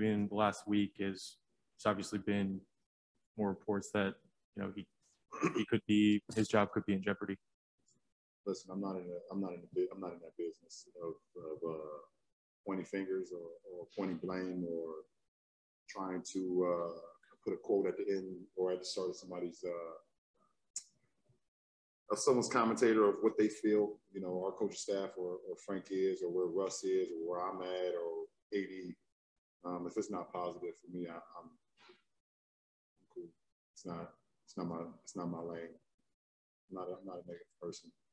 maybe in the last week is there's obviously been more reports that, you know, his job could be in jeopardy. Listen, I'm not in that business of pointing fingers or pointing blame or trying to put a quote at the end or at the start of someone's commentator of what they feel, you know, our coaching staff or Frank is, or where Russ is, or where I'm at, or AD. If it's not positive for me, I'm cool. It's not my lane. I'm not a negative person.